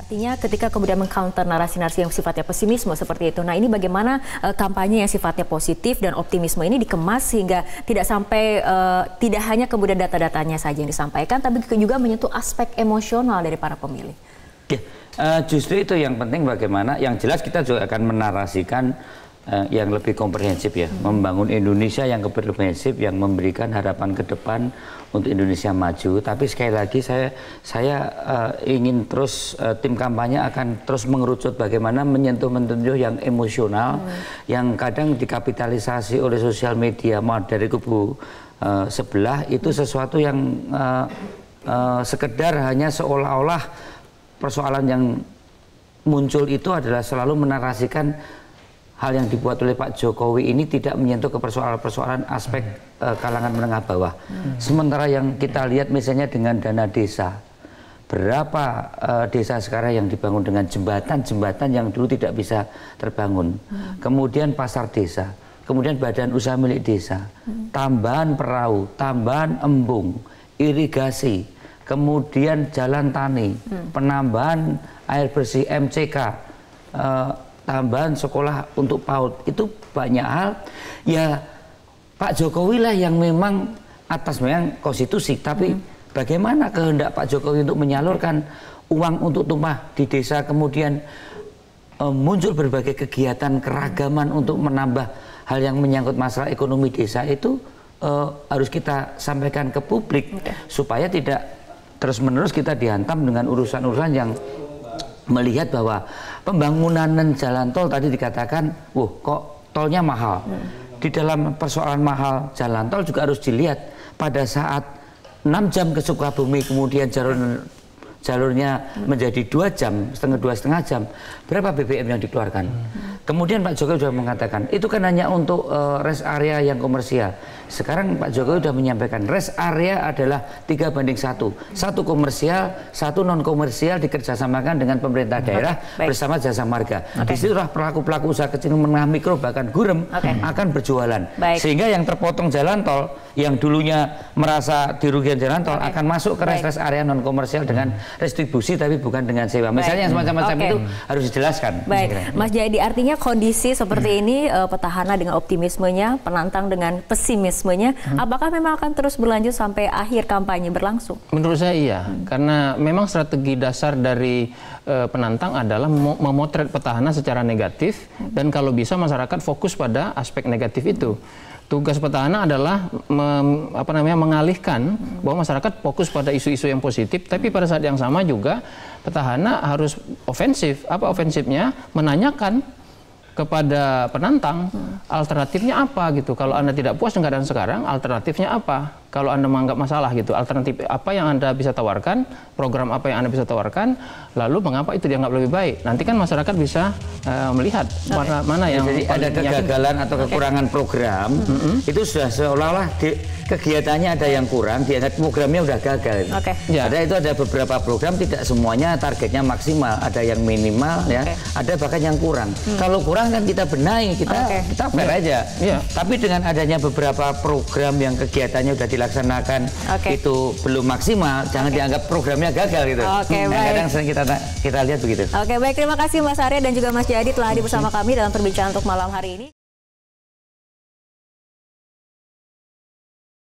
Artinya ketika kemudian meng-counter narasi-narasi yang sifatnya pesimisme seperti itu. Nah, ini bagaimana kampanye yang sifatnya positif dan optimisme ini dikemas sehingga tidak sampai tidak hanya kemudian data-datanya saja yang disampaikan, tapi juga menyentuh aspek emosional dari para pemilih. Justru itu yang penting, bagaimana yang jelas kita juga akan menarasikan yang lebih komprehensif ya, membangun Indonesia yang komprehensif, yang memberikan harapan ke depan untuk Indonesia maju. Tapi sekali lagi saya ingin terus tim kampanye akan terus mengerucut bagaimana menyentuh yang emosional, yang kadang dikapitalisasi oleh sosial media dari kubu sebelah itu sesuatu yang sekedar hanya seolah-olah persoalan yang muncul itu adalah selalu menarasikan hal yang dibuat oleh Pak Jokowi ini tidak menyentuh ke persoalan-persoalan aspek kalangan menengah bawah. Sementara yang kita lihat misalnya dengan dana desa, berapa desa sekarang yang dibangun dengan jembatan yang dulu tidak bisa terbangun. Kemudian pasar desa, kemudian badan usaha milik desa, tambahan perahu, tambahan embung, irigasi, kemudian jalan tani, penambahan air bersih MCK, tambahan sekolah untuk PAUD. Itu banyak hal ya. Pak Jokowi lah yang memang atas memang konstitusi, tapi bagaimana kehendak Pak Jokowi untuk menyalurkan uang untuk tumpah di desa, kemudian muncul berbagai kegiatan keragaman untuk menambah hal yang menyangkut masalah ekonomi desa, itu harus kita sampaikan ke publik supaya tidak terus-menerus kita dihantam dengan urusan-urusan yang melihat bahwa pembangunan jalan tol tadi dikatakan, kok tolnya mahal. Di dalam persoalan mahal jalan tol juga harus dilihat pada saat 6 jam ke Sukabumi, kemudian jalurnya menjadi 2 jam, setengah jam, berapa BBM yang dikeluarkan? Kemudian Pak Jokowi sudah mengatakan, itu kan hanya untuk rest area yang komersial. Sekarang Pak Jokowi sudah menyampaikan, rest area adalah 3:1. 1 komersial, 1 non-komersial dikerjasamakan dengan pemerintah daerah bersama jasa marga. Disitulah pelaku-pelaku usaha kecil menengah mikro, bahkan gurem akan berjualan. Sehingga yang terpotong jalan tol, yang dulunya merasa dirugikan jalan tol, akan masuk ke rest area non-komersial dengan restribusi tapi bukan dengan sewa. Misalnya yang semacam-macam itu harus dijelaskan. Mas Jayadi, artinya kondisi seperti ini, petahana dengan optimismenya, penantang dengan pesimismenya, apakah memang akan terus berlanjut sampai akhir kampanye berlangsung? Menurut saya iya, karena memang strategi dasar dari penantang adalah memotret petahana secara negatif, dan kalau bisa masyarakat fokus pada aspek negatif itu. Tugas petahana adalah mengalihkan bahwa masyarakat fokus pada isu-isu yang positif, tapi pada saat yang sama juga petahana harus ofensif. Apa ofensifnya? Menanyakan kepada penantang alternatifnya apa gitu. Kalau Anda tidak puas dengan keadaan sekarang, alternatifnya apa? Kalau Anda menganggap masalah gitu, alternatif apa yang Anda bisa tawarkan, program apa yang Anda bisa tawarkan, lalu mengapa itu dianggap lebih baik? Nanti kan masyarakat bisa melihat mana yang jadi ada kegagalan atau kekurangan program, itu sudah seolah-olah kegiatannya ada yang kurang, dianggap programnya udah gagal. Ada itu ada beberapa program tidak semuanya targetnya maksimal, ada yang minimal ya, ada bahkan yang kurang. Kalau kurang kan kita benahi, kita fair aja. Tapi dengan adanya beberapa program yang kegiatannya sudah dilaksanakan itu belum maksimal, jangan dianggap programnya gagal gitu. Kadang sering kita lihat begitu. Baik, terima kasih Mas Arya dan juga Mas Jayadi telah hadir bersama kami dalam perbincangan untuk malam hari ini.